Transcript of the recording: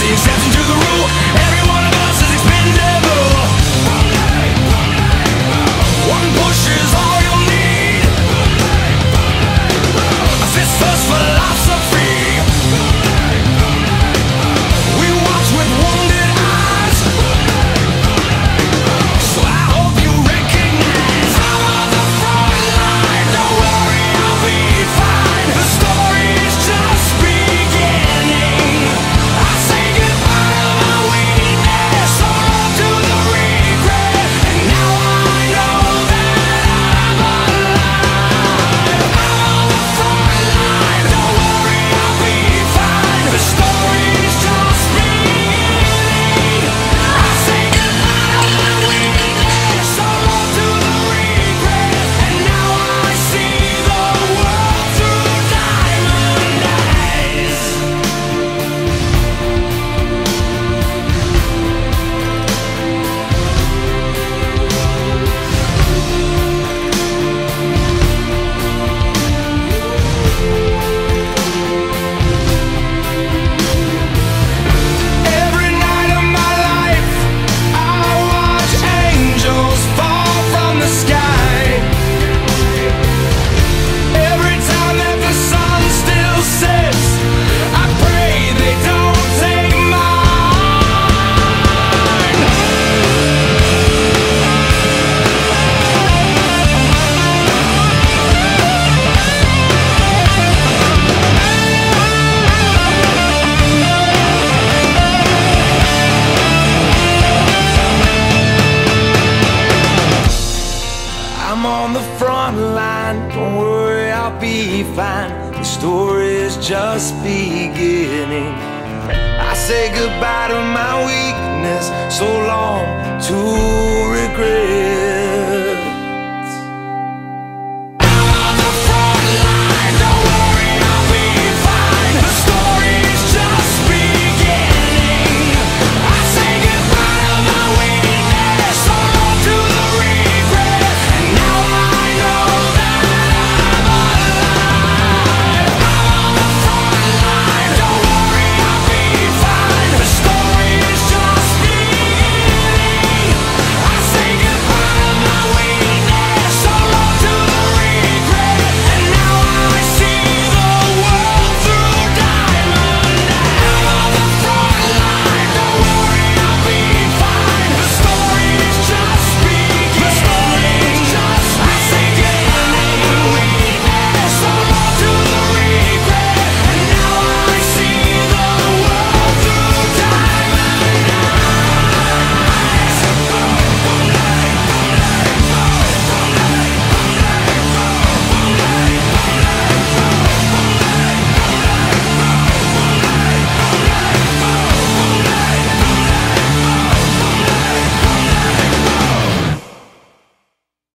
the exception to the rule. Every one of us is expendable. One push is all you'll need. A fist first philosophy. We watch with wounded eyes. So I hope you recognize I'm on the front line. Don't worry, I'll be fine. The story is just beginning. I say goodbye to my weakness, so long to the regret. And now I know that I'm alive. I'm on the front line. Don't worry, I'll be fine. The story is just beginning. I say goodbye to my weakness, so long to the regret. And now I see the world through diamond eyes. Every night of my life, I watch angels fall from the sky. Every time that the sun still sets, I pray they don't take mine. I'm on the front line, don't worry, I'll be fine. The story is just beginning. I say goodbye to my weakness, so long to regret.